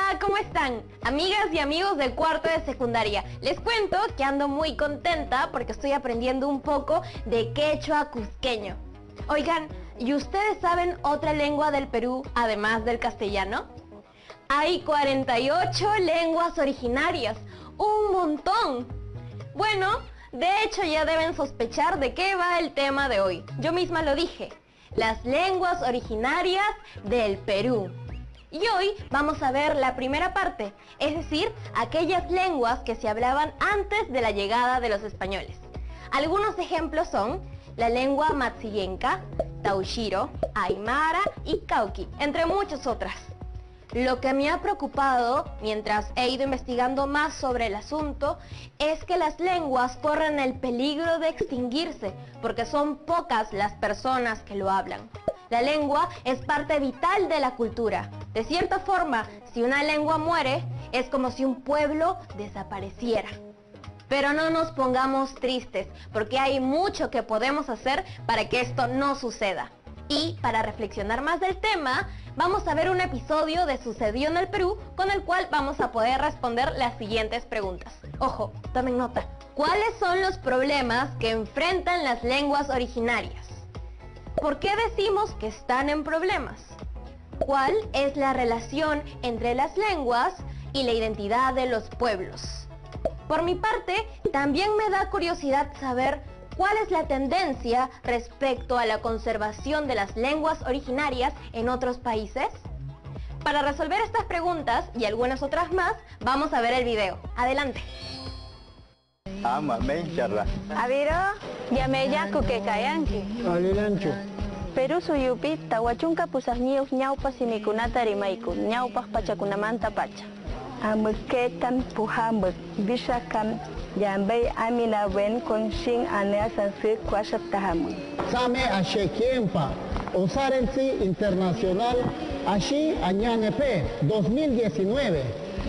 Hola, ¿cómo están? Amigas y amigos de cuarto de secundaria. Les cuento que ando muy contenta porque estoy aprendiendo un poco de quechua cusqueño. Oigan, ¿y ustedes saben otra lengua del Perú además del castellano? Hay 48 lenguas originarias, ¡un montón! Bueno, de hecho ya deben sospechar de qué va el tema de hoy. Yo misma lo dije, las lenguas originarias del Perú. Y hoy vamos a ver la primera parte, es decir, aquellas lenguas que se hablaban antes de la llegada de los españoles. Algunos ejemplos son la lengua matsillenca, taushiro, aymara y cauqui, entre muchas otras. Lo que me ha preocupado, mientras he ido investigando más sobre el asunto, es que las lenguas corren el peligro de extinguirse, porque son pocas las personas que lo hablan. La lengua es parte vital de la cultura. De cierta forma, si una lengua muere, es como si un pueblo desapareciera. Pero no nos pongamos tristes, porque hay mucho que podemos hacer para que esto no suceda. Y para reflexionar más del tema, vamos a ver un episodio de Sucedió en el Perú, con el cual vamos a poder responder las siguientes preguntas. Ojo, tomen nota. ¿Cuáles son los problemas que enfrentan las lenguas originarias? ¿Por qué decimos que están en problemas? ¿Cuál es la relación entre las lenguas y la identidad de los pueblos? Por mi parte, también me da curiosidad saber cuál es la tendencia respecto a la conservación de las lenguas originarias en otros países. Para resolver estas preguntas y algunas otras más, vamos a ver el video. Adelante. Aviro, yameya kukekayanki. Alilancho. Perú suyupi tawachunka pusasnius ñawpa simikunata rimayku, ñawpaq pachakunamanta pacha. Amketan puhambek, bishakan, yambay amina wen con shin anea sanse kwashat tahamun. Same Ashekiempa, Osarensi Internacional, Ashi Añanepe, 2019.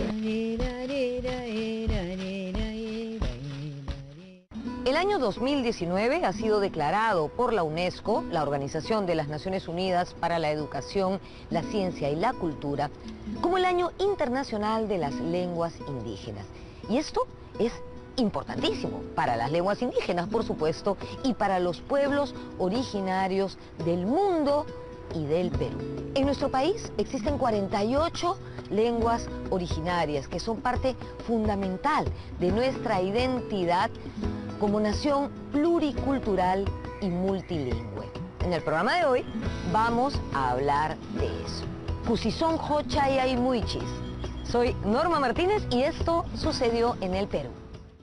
El año 2019 ha sido declarado por la UNESCO, la Organización de las Naciones Unidas para la Educación, la Ciencia y la Cultura, como el Año Internacional de las Lenguas Indígenas. Y esto es importantísimo para las lenguas indígenas, por supuesto, y para los pueblos originarios del mundo y del Perú. En nuestro país existen 48 lenguas originarias que son parte fundamental de nuestra identidad como nación pluricultural y multilingüe. En el programa de hoy vamos a hablar de eso. Kusison Hochayay Muichis. Soy Norma Martínez y esto sucedió en el Perú.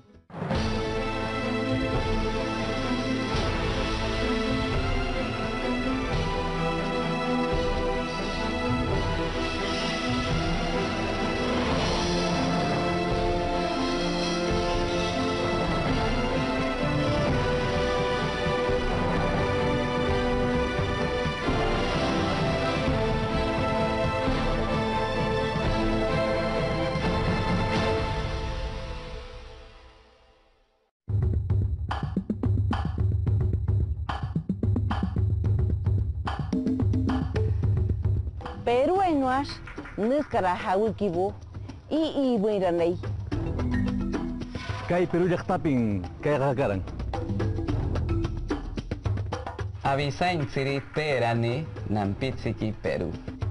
Peruenuas, nuskara hawikibu, y buiranay. Kay Perú llaqtapin kayqakaran. Avisain siri perani nampitsiki Perú.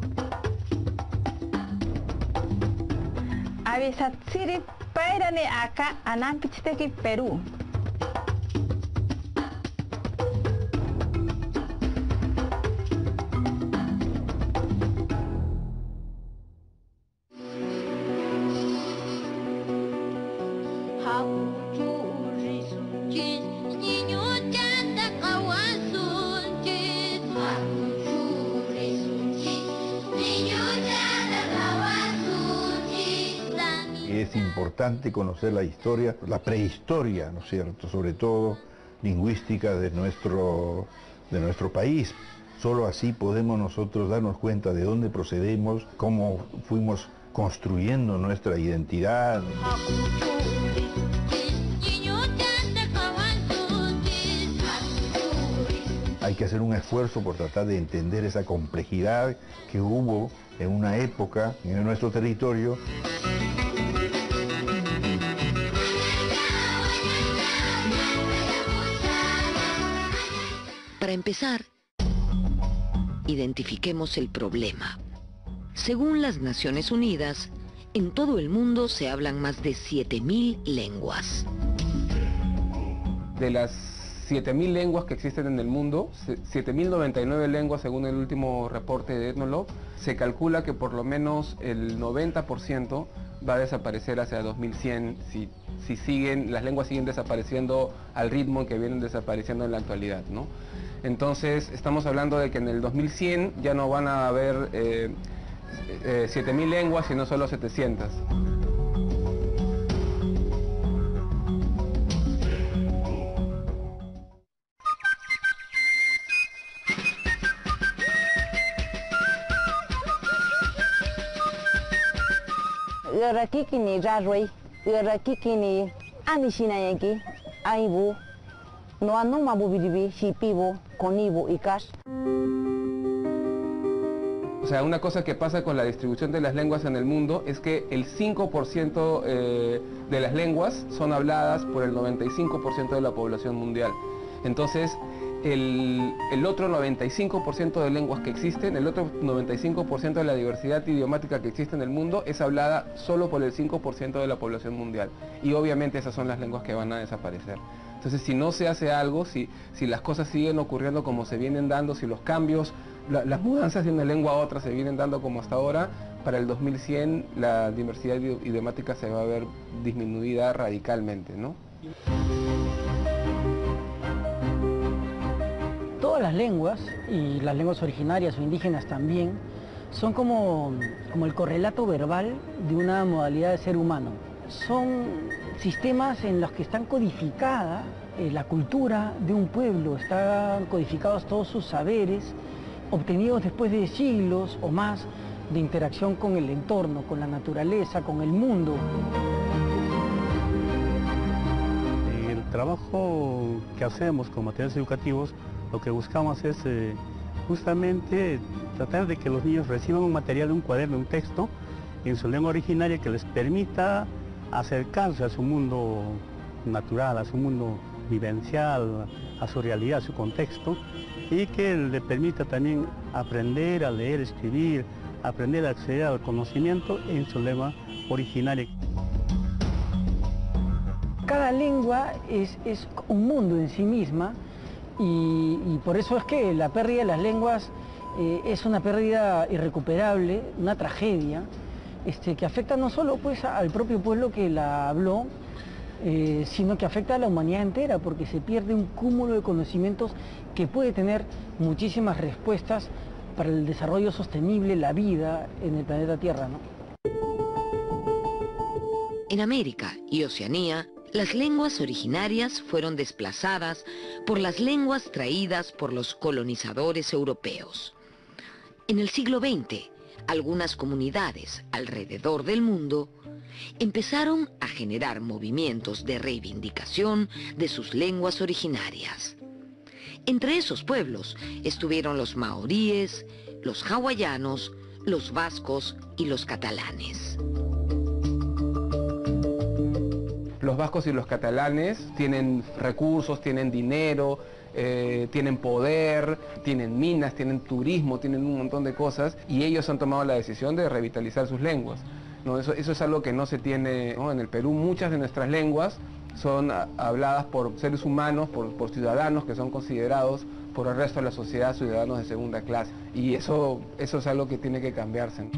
Avisat siri pairane acá anampichteki Perú. Es importante conocer la historia, la prehistoria, ¿no es cierto?, sobre todo lingüística de nuestro país. Solo así podemos nosotros darnos cuenta de dónde procedemos, cómo fuimos construyendo nuestra identidad. Hay que hacer un esfuerzo por tratar de entender esa complejidad que hubo en una época en nuestro territorio. Para empezar, identifiquemos el problema. Según las Naciones Unidas, en todo el mundo se hablan más de 7.000 lenguas. De las 7.000 lenguas que existen en el mundo, 7.099 lenguas según el último reporte de Ethnologue, se calcula que por lo menos el 90% va a desaparecer hacia 2100 si las lenguas siguen desapareciendo al ritmo en que vienen desapareciendo en la actualidad, ¿no? Entonces estamos hablando de que en el 2100 ya no van a haber 7.000 lenguas, sino solo 700. Rakikini rarway, rakikini anishinayaki, aibu, no anuma bubidibi, shipibo, conibo y cash. O sea, una cosa que pasa con la distribución de las lenguas en el mundo es que el 5% de las lenguas son habladas por el 95% de la población mundial. Entonces, el otro 95% de lenguas que existen, el otro 95% de la diversidad idiomática que existe en el mundo es hablada solo por el 5% de la población mundial. Y obviamente esas son las lenguas que van a desaparecer. Entonces, si no se hace algo, si las cosas siguen ocurriendo como se vienen dando, si los cambios, las mudanzas de una lengua a otra se vienen dando como hasta ahora, para el 2100 la diversidad idiomática se va a ver disminuida radicalmente, ¿no? Todas las lenguas, y las lenguas originarias o indígenas también, son como el correlato verbal de una modalidad de ser humano. Son sistemas en los que están codificada la cultura de un pueblo, están codificados todos sus saberes, obtenidos después de siglos o más de interacción con el entorno, con la naturaleza, con el mundo. El trabajo que hacemos con materiales educativos, lo que buscamos es justamente tratar de que los niños reciban un material, un cuaderno, un texto en su lengua originaria que les permita acercarse a su mundo natural, a su mundo vivencial, a su realidad, a su contexto, y que le permita también aprender a leer, escribir, aprender a acceder al conocimiento en su lengua originaria. Cada lengua es un mundo en sí misma y por eso es que la pérdida de las lenguas es una pérdida irrecuperable, una tragedia, que afecta no solo pues al propio pueblo que la habló, sino que afecta a la humanidad entera, porque se pierde un cúmulo de conocimientos que puede tener muchísimas respuestas para el desarrollo sostenible, la vida en el planeta Tierra, ¿no? En América y Oceanía, las lenguas originarias fueron desplazadas por las lenguas traídas por los colonizadores europeos. En el siglo XX, algunas comunidades alrededor del mundo empezaron a generar movimientos de reivindicación de sus lenguas originarias. Entre esos pueblos estuvieron los maoríes, los hawaianos, los vascos y los catalanes. Los vascos y los catalanes tienen recursos, tienen dinero, tienen poder, tienen minas, tienen turismo, tienen un montón de cosas, y ellos han tomado la decisión de revitalizar sus lenguas, ¿no? Eso es algo que no se tiene, ¿no? En el Perú muchas de nuestras lenguas son habladas por seres humanos, por ciudadanos que son considerados por el resto de la sociedad ciudadanos de segunda clase, y eso es algo que tiene que cambiarse.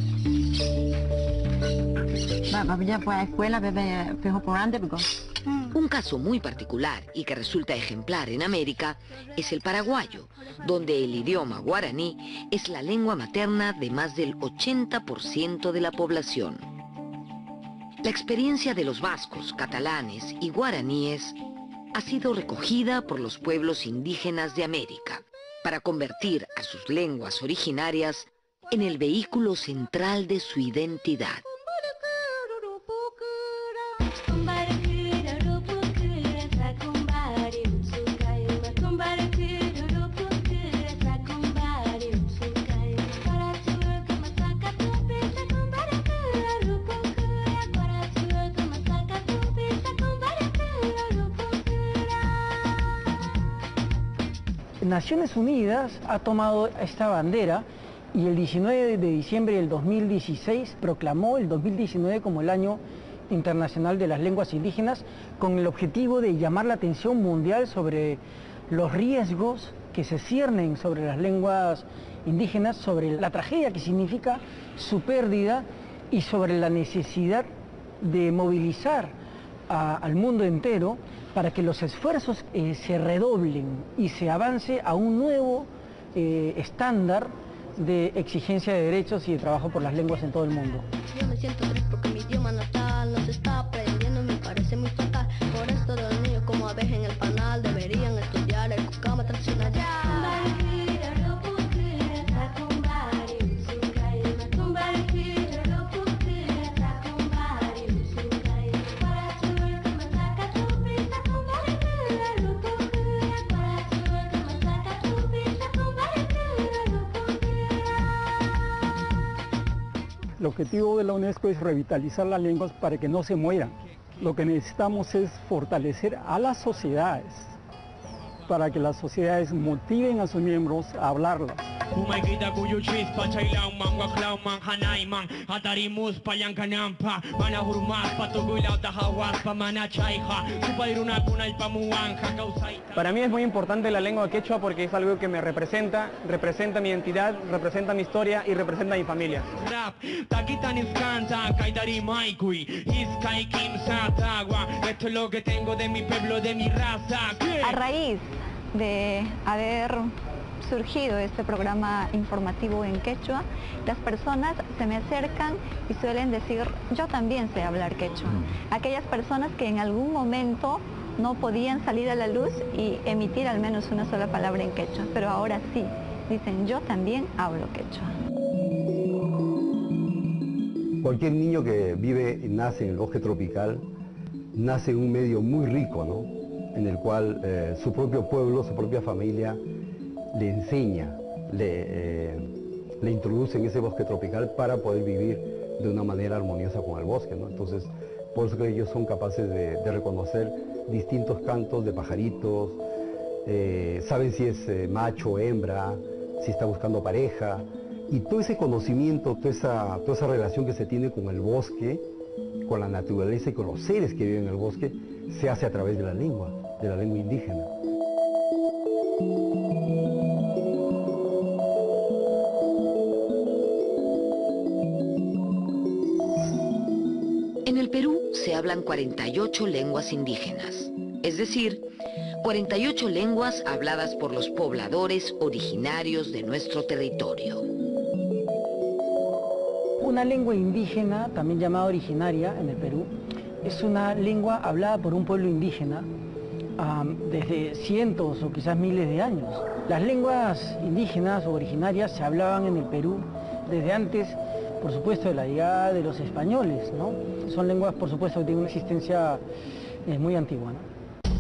Un caso muy particular y que resulta ejemplar en América es el paraguayo, donde el idioma guaraní es la lengua materna de más del 80% de la población. La experiencia de los vascos, catalanes y guaraníes ha sido recogida por los pueblos indígenas de América para convertir a sus lenguas originarias en el vehículo central de su identidad. Naciones Unidas ha tomado esta bandera y el 19 de diciembre del 2016 proclamó el 2019 como el Año Internacional de las Lenguas Indígenas, con el objetivo de llamar la atención mundial sobre los riesgos que se ciernen sobre las lenguas indígenas, sobre la tragedia que significa su pérdida y sobre la necesidad de movilizar al mundo entero para que los esfuerzos se redoblen y se avance a un nuevo estándar de exigencia de derechos y de trabajo por las lenguas en todo el mundo. Yo me siento triste porque mi idioma natal no se está aprendiendo, me parece muy fatal. Por esto de los niños como aves en el panal deberían estudiar el cucama tradicional. El objetivo de la UNESCO es revitalizar las lenguas para que no se mueran. Lo que necesitamos es fortalecer a las sociedades, para que las sociedades motiven a sus miembros a hablarlas. Para mí es muy importante la lengua quechua porque es algo que me representa mi identidad, representa mi historia y representa mi familia. Esto es lo que tengo de mi pueblo, de mi raza. A raíz de haber surgido este programa informativo en quechua, las personas se me acercan y suelen decir, yo también sé hablar quechua. Aquellas personas que en algún momento no podían salir a la luz y emitir al menos una sola palabra en quechua, pero ahora sí, dicen, yo también hablo quechua. Cualquier niño que vive y nace en el bosque tropical, nace en un medio muy rico, ¿no? En el cual su propio pueblo, su propia familia le enseña, le introduce en ese bosque tropical para poder vivir de una manera armoniosa con el bosque, ¿no? Entonces, por eso que ellos son capaces de reconocer distintos cantos de pajaritos, saben si es macho o hembra, si está buscando pareja, y todo ese conocimiento, toda esa relación que se tiene con el bosque, con la naturaleza y con los seres que viven en el bosque, se hace a través de la lengua indígena. En el Perú se hablan 48 lenguas indígenas, es decir, 48 lenguas habladas por los pobladores originarios de nuestro territorio. Una lengua indígena, también llamada originaria en el Perú, es una lengua hablada por un pueblo indígena desde cientos o quizás miles de años. Las lenguas indígenas o originarias se hablaban en el Perú desde antes, por supuesto, de la llegada de los españoles, ¿no? Son lenguas, por supuesto, que tienen una existencia muy antigua, ¿no?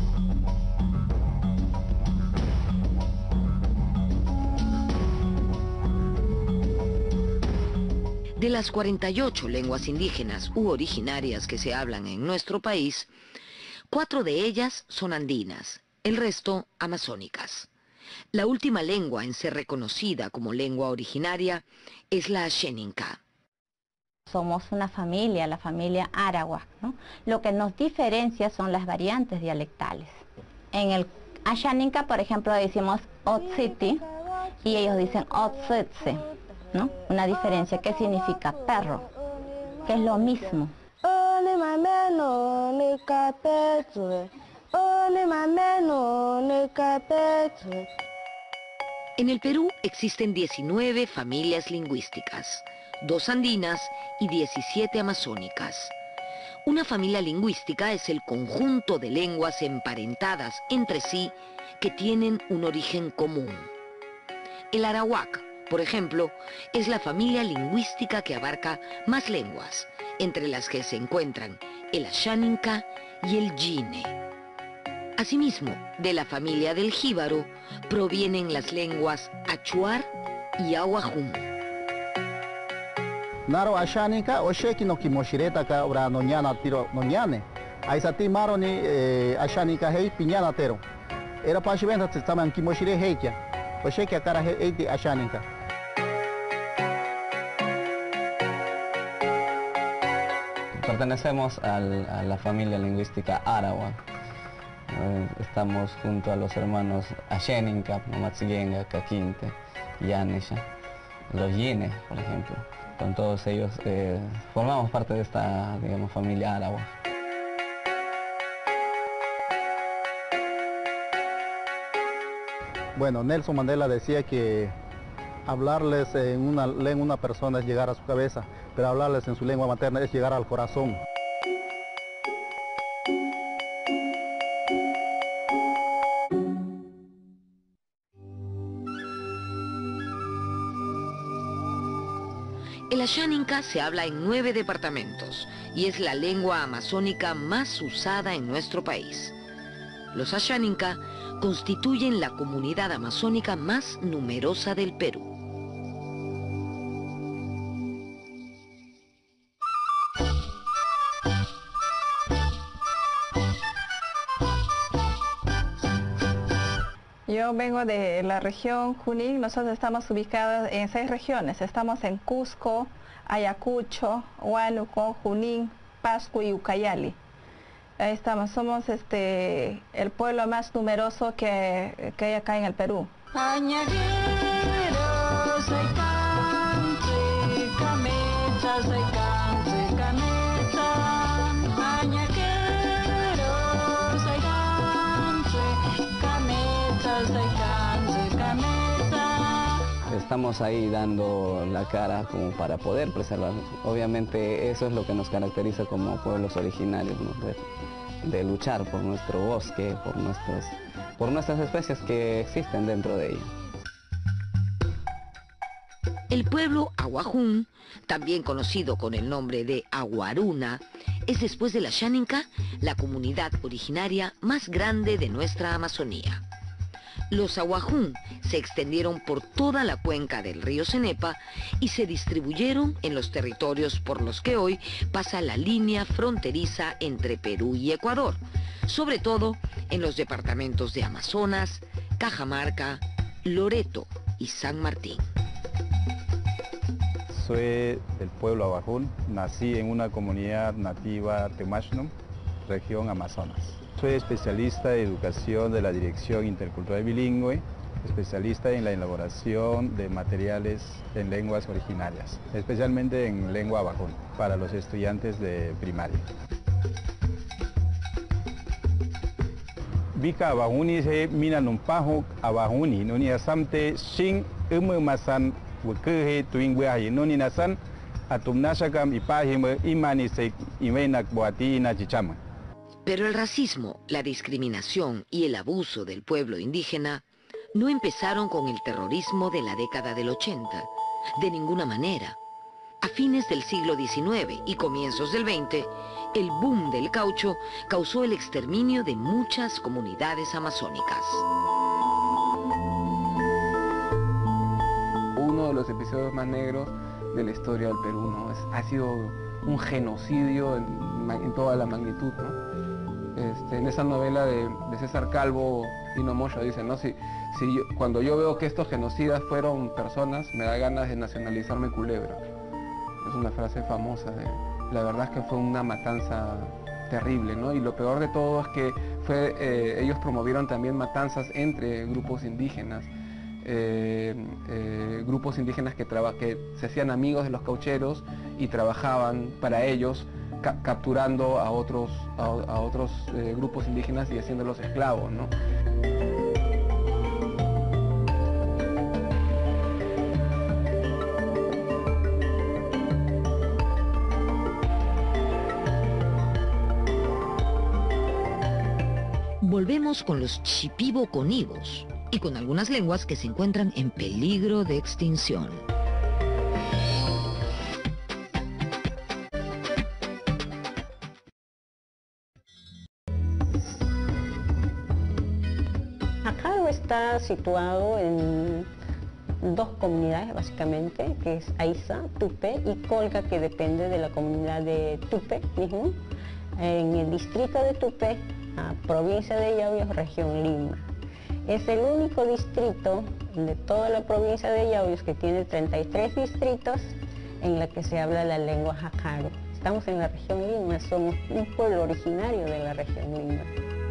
De las 48 lenguas indígenas u originarias que se hablan en nuestro país, 4 de ellas son andinas, el resto amazónicas. La última lengua en ser reconocida como lengua originaria es la Ashéninka. Somos una familia, la familia Arawak, ¿no? Lo que nos diferencia son las variantes dialectales. En el Ashéninka, por ejemplo, decimos Otsiti y ellos dicen Otsitse, ¿no? Una diferencia que significa perro, que es lo mismo. En el Perú existen 19 familias lingüísticas, 2 andinas y 17 amazónicas. Una familia lingüística es el conjunto de lenguas emparentadas entre sí que tienen un origen común. El arawak, por ejemplo, es la familia lingüística que abarca más lenguas, entre las que se encuentran el Asháninka y el Yine. Asimismo, de la familia del jíbaro provienen las lenguas achuar y ahuajún. Naro Asháninka o sheki no kimoshireta ka ora noñana tiro noñane. Aisati maro ni Asháninka hei piñana tero. era para venta estaban kimoshire heikia, o shekia cara heiti ashaninka. Pertenecemos a la familia lingüística Arawak. Estamos junto a los hermanos Asheninka, Nomatsigenga, Kakinte, Yanesha, los Yine, por ejemplo. Con todos ellos formamos parte de esta, digamos, familia Arawak. Bueno, Nelson Mandela decía que hablarles en una lengua una persona es llegar a su cabeza, pero hablarles en su lengua materna es llegar al corazón. El ashaninka se habla en 9 departamentos y es la lengua amazónica más usada en nuestro país. Los ashaninka constituyen la comunidad amazónica más numerosa del Perú. Yo vengo de la región Junín. Nosotros estamos ubicados en 6 regiones. Estamos en Cusco, Ayacucho, Huánuco, Junín, Pasco y Ucayali. Ahí estamos, somos el pueblo más numeroso que hay acá en el Perú. Estamos ahí dando la cara como para poder preservarlos. Obviamente eso es lo que nos caracteriza como pueblos originarios, ¿no? De luchar por nuestro bosque, por nuestras especies que existen dentro de ella. El pueblo Aguajún, también conocido con el nombre de Aguaruna, es después de la ashaninka la comunidad originaria más grande de nuestra Amazonía. Los Aguajún se extendieron por toda la cuenca del río Cenepa y se distribuyeron en los territorios por los que hoy pasa la línea fronteriza entre Perú y Ecuador, sobre todo en los departamentos de Amazonas, Cajamarca, Loreto y San Martín. Soy del pueblo Aguajún, nací en una comunidad nativa Temashnum, región Amazonas. Soy especialista en educación de la Dirección Intercultural Bilingüe, especialista en la elaboración de materiales en lenguas originarias, especialmente en lengua Aguajún, para los estudiantes de primaria. Bika Aguajuni se mina numpajo Aguajuni, nuni asamte shin masan wukehe tuingweahi nuni nasan atumnashakam ipahime imanisek imenak boatina chichama. Pero el racismo, la discriminación y el abuso del pueblo indígena no empezaron con el terrorismo de la década del 80, de ninguna manera. A fines del siglo XIX y comienzos del XX, el boom del caucho causó el exterminio de muchas comunidades amazónicas. Uno de los episodios más negros de la historia del Perú, ¿no? Ha sido un genocidio en toda la magnitud, ¿no? En esa novela de César Calvo, Dino Moyo dice, ¿no? Cuando yo veo que estos genocidas fueron personas, me da ganas de nacionalizarme Culebra. Es una frase famosa. La verdad es que fue una matanza terrible, ¿no? Y lo peor de todo es que ellos promovieron también matanzas entre grupos indígenas. Grupos indígenas que se hacían amigos de los caucheros y trabajaban para ellos, capturando a otros grupos indígenas y haciéndolos esclavos, ¿no? Volvemos con los shipibo-conibos y con algunas lenguas que se encuentran en peligro de extinción. Acá está situado en 2 comunidades básicamente, que es Aiza, Tupe y Colca, que depende de la comunidad de Tupe mismo, en el distrito de Tupe, provincia de Iabio, región Lima. Es el único distrito de toda la provincia de Yauyos que tiene 33 distritos en la que se habla la lengua jacaro. Estamos en la región Lima, somos un pueblo originario de la región Lima.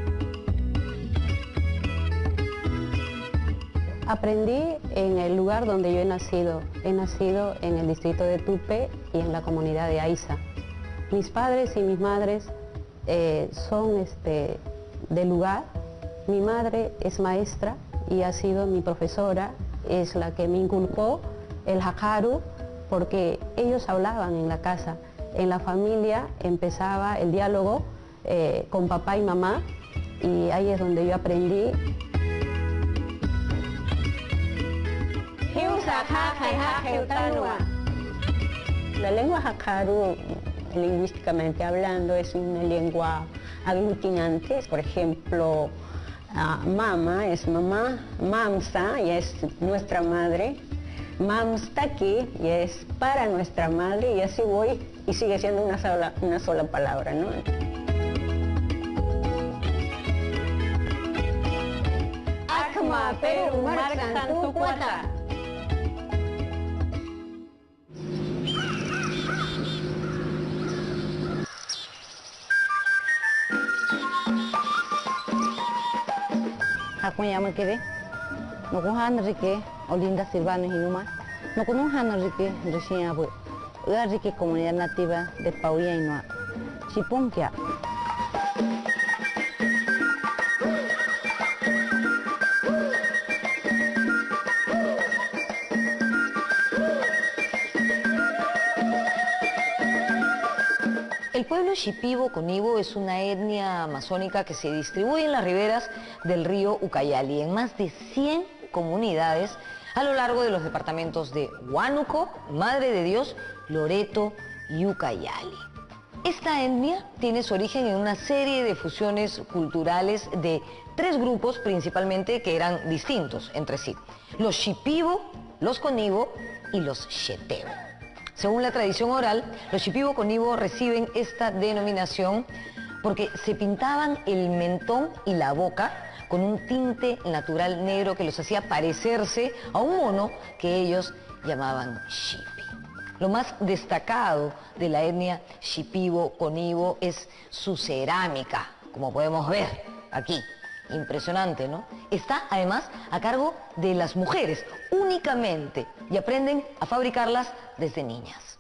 Aprendí en el lugar donde yo he nacido. He nacido en el distrito de Tupe y en la comunidad de Aiza. Mis padres y mis madres son del lugar. Mi madre es maestra y ha sido mi profesora, es la que me inculcó el jacaro, porque ellos hablaban en la casa. En la familia empezaba el diálogo con papá y mamá, y ahí es donde yo aprendí. La lengua jacaro, lingüísticamente hablando, es una lengua aglutinante. Por ejemplo, mama es mamá, mamsa ya es nuestra madre, mamstaki ya es para nuestra madre, y así voy, y sigue siendo una sola palabra, ¿no? Akma Perú Marcan tu cuata. Aku llamo que no cojan rique Olinda Silvano y Numa no conozcan rique recién abu la rique comunidad nativa de Pauya y Noa Chipunkia. El pueblo Shipibo-Conibo es una etnia amazónica que se distribuye en las riberas del río Ucayali, en más de 100 comunidades a lo largo de los departamentos de Huánuco, Madre de Dios, Loreto y Ucayali. Esta etnia tiene su origen en una serie de fusiones culturales de 3 grupos principalmente que eran distintos entre sí: los Shipibo, los Conibo y los Xetebo. Según la tradición oral, los Shipibo-Conibo reciben esta denominación porque se pintaban el mentón y la boca con un tinte natural negro que los hacía parecerse a un mono que ellos llamaban Shipi. Lo más destacado de la etnia Shipibo-Conibo es su cerámica, como podemos ver aquí. Impresionante, ¿no? Está además a cargo de las mujeres únicamente y aprenden a fabricarlas desde niñas.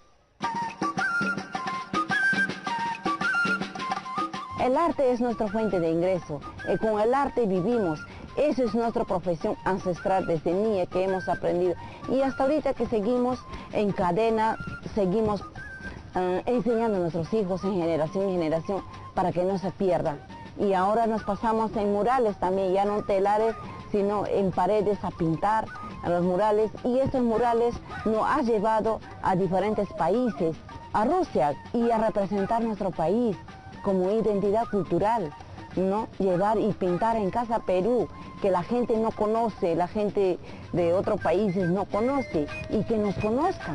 El arte es nuestra fuente de ingreso, y con el arte vivimos. Esa es nuestra profesión ancestral desde niña que hemos aprendido. Y hasta ahorita que seguimos en cadena, seguimos enseñando a nuestros hijos en generación para que no se pierdan. Y ahora nos pasamos en murales también, ya no en telares, sino en paredes a pintar a los murales. Y estos murales nos ha llevado a diferentes países, a Rusia, y a representar nuestro país como identidad cultural, ¿no? Llevar y pintar en casa Perú, que la gente no conoce, la gente de otros países no conoce, y que nos conozcan.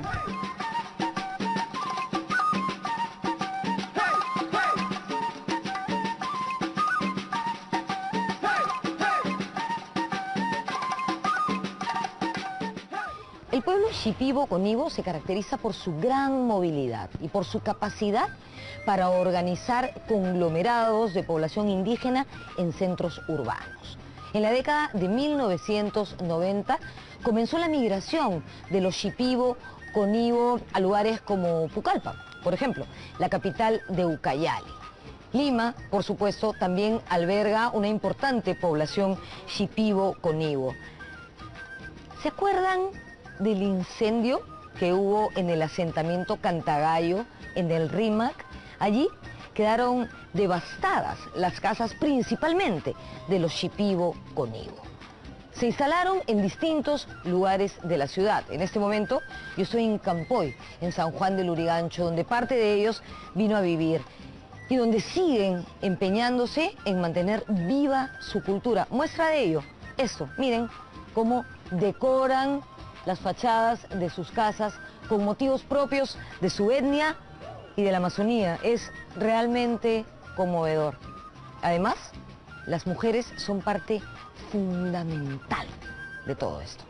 El pueblo Shipibo-Conibo se caracteriza por su gran movilidad y por su capacidad para organizar conglomerados de población indígena en centros urbanos. En la década de 1990 comenzó la migración de los Shipibo-Conibo a lugares como Pucallpa, por ejemplo, la capital de Ucayali. Lima, por supuesto, también alberga una importante población Shipibo-Conibo. ¿Se acuerdan del incendio que hubo en el asentamiento Cantagallo, en el Rímac? Allí quedaron devastadas las casas principalmente de los Shipibo-Conibo. Se instalaron en distintos lugares de la ciudad. En este momento yo estoy en Campoy, en San Juan del Lurigancho, donde parte de ellos vino a vivir y donde siguen empeñándose en mantener viva su cultura. Muestra de ello, esto, miren cómo decoran las fachadas de sus casas con motivos propios de su etnia y de la Amazonía. Es realmente conmovedor. Además, Las mujeres son parte fundamental de todo esto.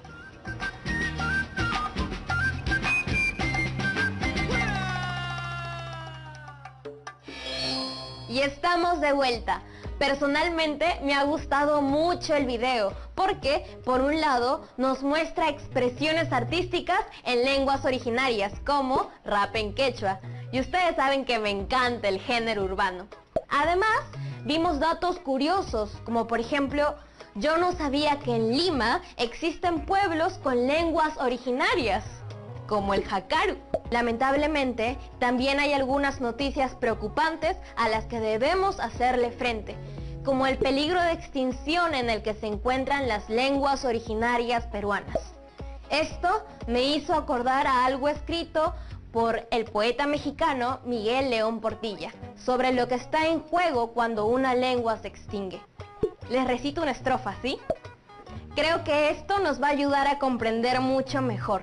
Y estamos de vuelta. Personalmente me ha gustado mucho el video porque, por un lado, nos muestra expresiones artísticas en lenguas originarias como rap en quechua. Y ustedes saben que me encanta el género urbano. Además, vimos datos curiosos, como por ejemplo, yo no sabía que en Lima existen pueblos con lenguas originarias, como el Jakaru. Lamentablemente, también hay algunas noticias preocupantes a las que debemos hacerle frente, como el peligro de extinción en el que se encuentran las lenguas originarias peruanas. Esto me hizo acordar a algo escrito por el poeta mexicano Miguel León Portilla, sobre lo que está en juego cuando una lengua se extingue. Les recito una estrofa, ¿sí? Creo que esto nos va a ayudar a comprender mucho mejor.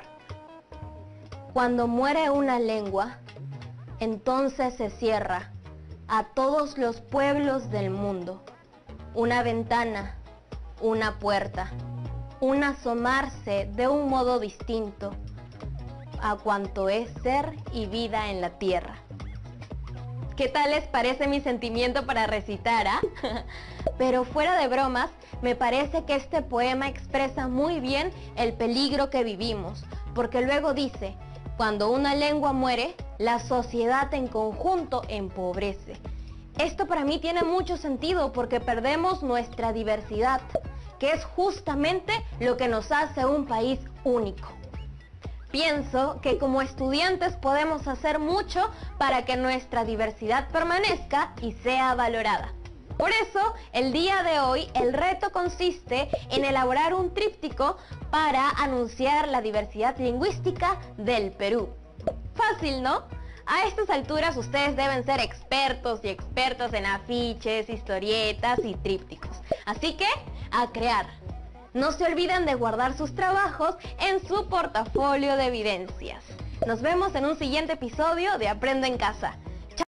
Cuando muere una lengua, entonces se cierra a todos los pueblos del mundo una ventana, una puerta, un asomarse de un modo distinto a cuanto es ser y vida en la tierra. ¿Qué tal les parece mi sentimiento para recitar, ah? Pero fuera de bromas, me parece que este poema expresa muy bien el peligro que vivimos, porque luego dice: cuando una lengua muere, la sociedad en conjunto empobrece. Esto para mí tiene mucho sentido porque perdemos nuestra diversidad, que es justamente lo que nos hace un país único. Pienso que como estudiantes podemos hacer mucho para que nuestra diversidad permanezca y sea valorada. Por eso, el día de hoy, el reto consiste en elaborar un tríptico para anunciar la diversidad lingüística del Perú. Fácil, ¿no? A estas alturas ustedes deben ser expertos y expertas en afiches, historietas y trípticos. Así que, a crear. No se olviden de guardar sus trabajos en su portafolio de evidencias. Nos vemos en un siguiente episodio de Aprendo en Casa.